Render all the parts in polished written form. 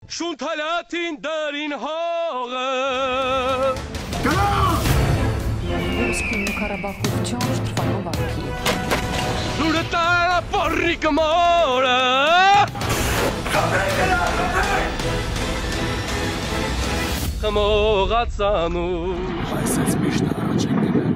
Շունթալատին դարին հողը Karabakh wciąż trwają walki. Lure tara porrik mora Խմողացանու Այսպես միշտ առաջ ենք գնել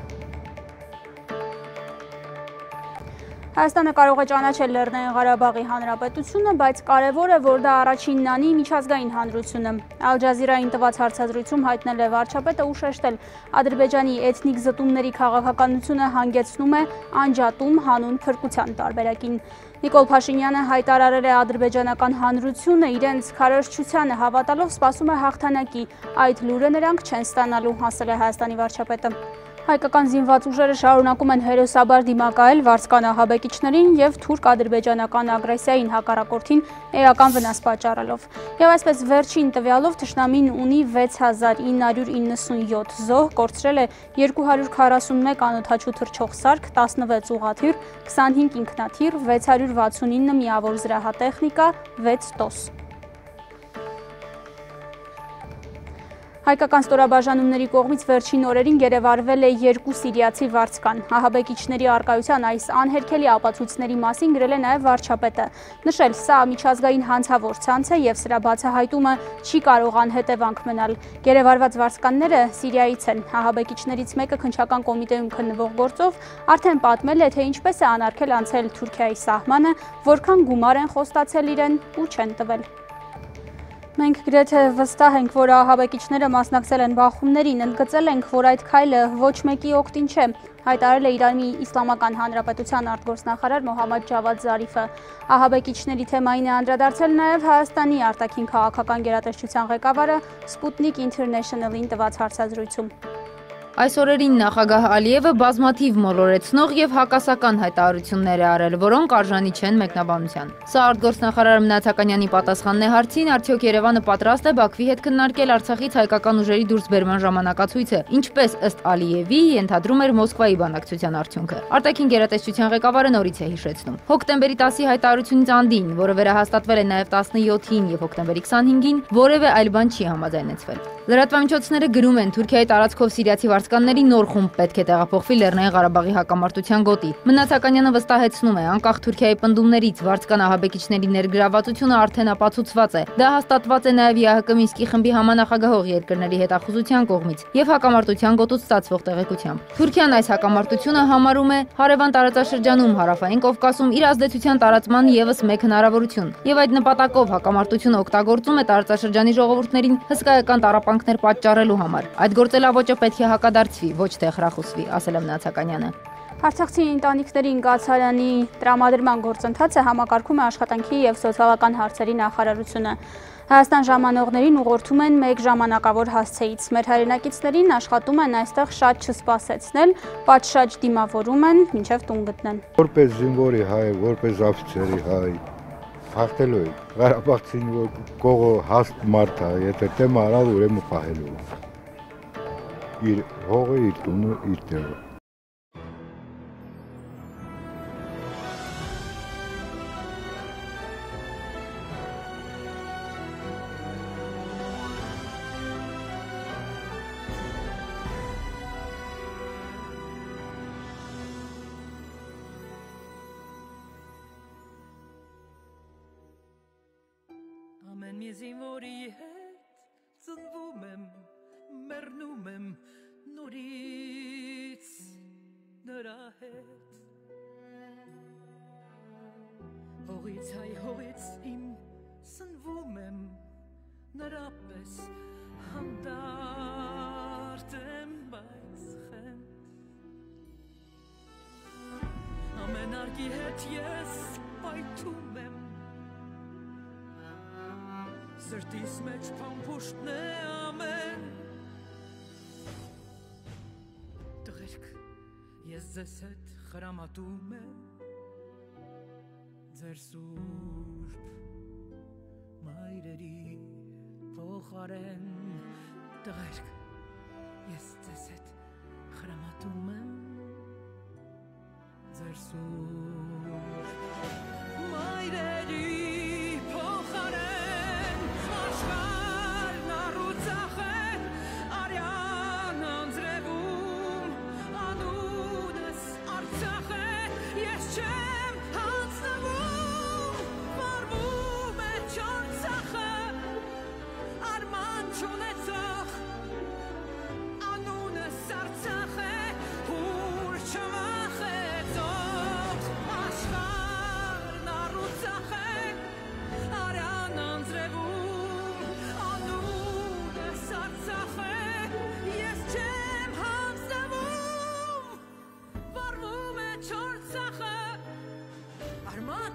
Հայաստանը կարող է ճանաչել Լեռնային Ղարաբաղի Հանրապետությունը, բայց կարևոր է, որ դա առաջինն անի միջազգային հանրությունը։ Ալ Ջազիրային տված հարցազրույցում հայտնել է վարչապետը ու շեշտել Ադրբեջանի էթնիկ զտումների քաղաքականությունը հանգեցնում է անջատում հանուն փրկության տարբերակին։ Նիկոլ Փաշինյանը հայտարարել է ադրբեջանական հանրությունը իրենց քարոզչությանը հավատալով սպասում է հաղթանակի, այդ լուրը նրանք չեն ստանալու, ասել է Հայաստանի վարչապետը։ Հայկական զինված ուժերը շարունակում են հերոսաբար դիմակայել վարձկան ահաբեկիչներին եւ թուրք-ադրբեջանական ագրեսիային հակառակորդին էական վնաս պատճառելով։ Եվ այսպես վերջին տվյալով թշնամին ունի 6997 զոհ, կորցրել է 241 անօդաչու թռչող սարք, 16 ուղաթիռ, 25 ինքնաթիռ, 669 միավոր զրահատեխնիկա, 6 տոս։ Հայկական ստորաբաժանումների կողմից վերջին օրերին գերեվարվել է 2 սիրիացի վարձկան։ Ահաբեկիչների առկայության այս անհերքելի ապացույցների մասին գրել է նաև վարչապետը։ Նշել, սա միջազգային հանցավոր ցանց է եւ սրա բացահայտումը չի կարող անհետևանք մնալ։ Գերեվարված վարձկանները Սիրիայից են։ Ահաբեկիչներից մեկը քննչական կոմիտեում քննվող գործով արդեն պատմել է, թե ինչպես է անարգել անցել Թուրքիայի սահմանը, որքան գումար են խոստացել իրեն ու չեն տվել։ Մենք գրեթե վստահ ենք, որ ահաբեկիչները մասնակցել են բախումներին, ընդգծել ենք, որ այդ քայլը ոչ մեկի օգտին չէ, հայտարարել է Իրանի Իսլամական Հանրապետության արտգործնախարար Մոհամմադ Ջավադ Զարիֆը։ Ահաբեկիչների թեմային է անդրադարձել նաև Հայաստանի արտաքին քաղաքական գերատեսչության ղեկավարը Sputnik International-ին տված հարցազրույցում։ Այս օրերին նախագահ Ալիևը բազմաթիվ մոլորեցնող եւ հակասական հայտարարություններ է արել, որոնք արժանի չեն մեկնաբանության։ Սա արտգործնախարար Մնացականյանի պատասխանն է հարցին, արդյոք Երևանը պատրաստ է Բաքվի հետ քննարկել Արցախից հայկական ուժերի դուրսբերման ժամանակացույցը, ինչպես ըստ Ալիևի ենթադրում էր Մոսկվայի բանակցության արդյունքը։ Արտաքին գերատեսչության ղեկավարը նորից է հիշեցնում։ Հոկտեմբերի 10-ի հայտարարությունից անդին, որը վերահաստատվել է նաև 17-ին եւ հոկտեմբերի 25-ին, որևէ այլ բան չի համաձայնեցվել։ Լրատվամիջոցները գրում են Թուրքիայի տարածքով սիրիացի վարձկանների նոր խումբ պետք է տեղափոխվի Լեռնային Ղարաբաղի հակամարտության գոտի։ Մնացականյանը վստահեցնում է, անկախ Թուրքիայի պնդումներից վարձկան ահաբեկիչների ներգրավվածությունը արդեն ապացուցված է։ Դա հաստատված է նաև ԵԱՀԿ Մինսկի խմբի համանախագահող երկրների հետախուզության կողմից եւ հակամարտության գոտուց ստացվող տեղեկությամբ։ Թուրքիան այս հակամարտությունը համարում է հարևան տարածաշրջանում հարավային Կովկասում իր ազդեցության տարածման եւս մեկ հնարավորություն եւ այդ նպատակով հակամարտությունը օգտագործում է տարածաշրջանի ժողովուրդներին հսկայական տառապանքներ պատճառելու համար։ Այդ գործելավոճը պետք է հակադարձվի, ոչ թե խրախուսվի, ասել է Մնացականյանը։ Արցախցի ընտանիքների ընկացարանի տրամադրման գործընթացը համակարգում է աշխատանքի եւ սոցիալական հարցերի նախարարությունը։ Հայաստան ժամանողներին ուղղորդում են մեկ ժամանակավոր հասցեից։ Մեր հայրենակիցներին աշխատում են այստեղ շատ չսպասեցնել, պատշաճ դիմավորում են, մինչև տուն գտնեն։ Որպես զինվորի հայ, որպես աֆիցերի հայ, հաղթելու է։ Ղարաբաղցին կողը հաստ մարդ է, եթե տեմ արավ ուրեմն պահելու։ Իր հողը, իր տունը, իր տեղը։ Ամեն մի զինվորի հետ ծնվում եմ, մեռնում եմ նորից նրա հետ Հողից հայ հողից իմ սնվում եմ նրա պես հանդարտ եմ բայց խենթ Ամեն արգի հետ ես պայթում եմ Սրտիս մեջ փամփուշտն է ամեն Տղերք, ես ձեզ հետ խրամատում եմ Ձեր սուրբ մայրերի փոխարեն Տղերք, ես ձեզ հետ խրամատում եմ Ձեր սուրբ մայրերի փոխարեն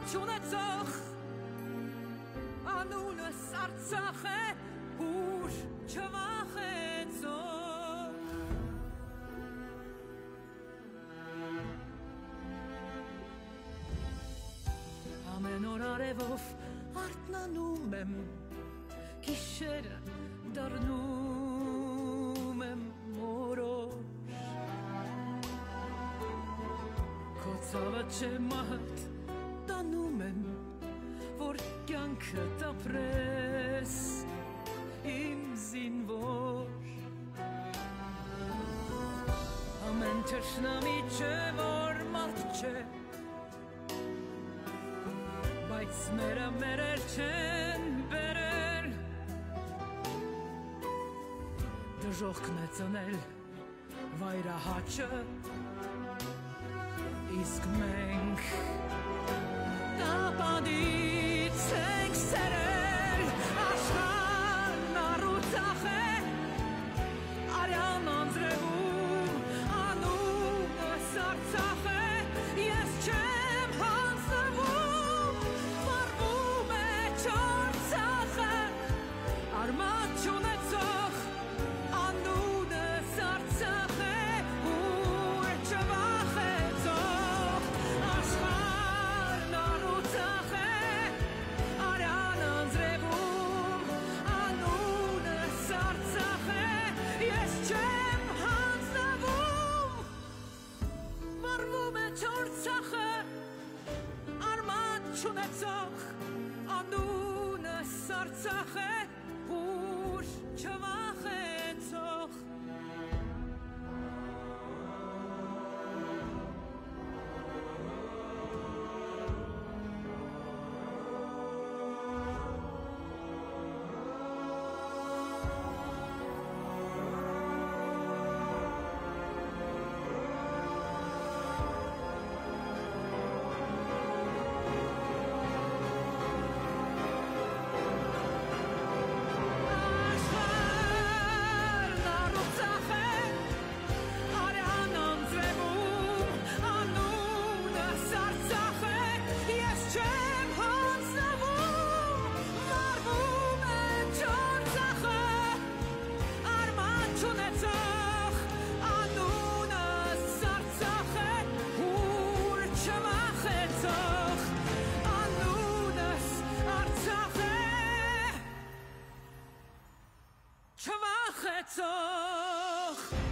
չունեցող անունս Արցախ է ուր չվախեցող ամեն օր արևով արթնանում եմ գիշերը դառնում եմ մորոշ քո ցավը չմահդ տանում եմ որ կյանքը տապրես իմ զինվոր ամեն թշնամի չէ որ մարդ չէ բայց մերը մերեր չեն բերել դժոխքն է ծնել վայրահաճը իսկ մենք տապանից ենք սերել աշխարհն առուցախ է արյան անձրևում անունս Արցախ է ես չեմ հանձնվում վառվում է չոր ցախը արմատ չունեցող անունս Արցախ է ուր չվախեցող աշխարհն առուցախ է արյան անձրևում անունս Արցախ է ես չեմ հանձնվում վառվում է չոր ցախը արմատ չունեցող անունս Արցախ է ուր չվախեցող Չվախեցող